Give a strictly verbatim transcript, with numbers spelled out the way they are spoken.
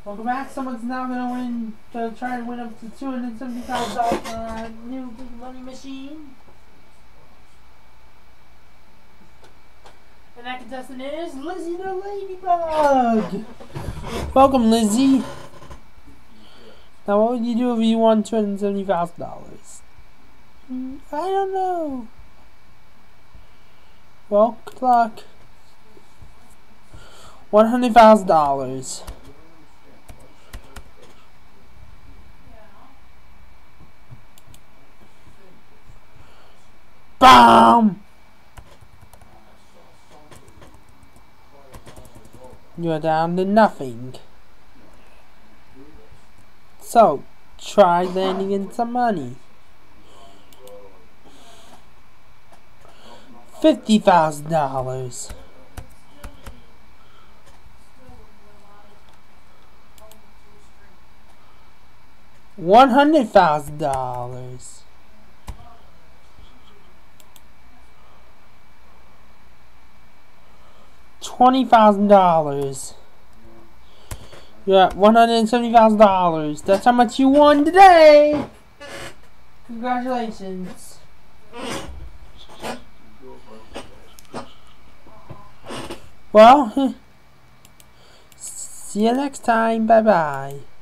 Welcome back. Someone's now gonna win to try and win up to two hundred seventy-five dollars for a new big money machine. And that contestant is Lizzie the Ladybug. Welcome, Lizzie. Now, what would you do if you won two hundred seventy-five dollars? Mm, I don't know. Well, good luck. one hundred thousand dollars. BAM! You're down to nothing. So, try landing in some money. Fifty thousand dollars. One hundred thousand dollars. Twenty thousand dollars. You're at one hundred seventy thousand dollars. That's how much you won today. Congratulations. Well, see you next time. Bye bye.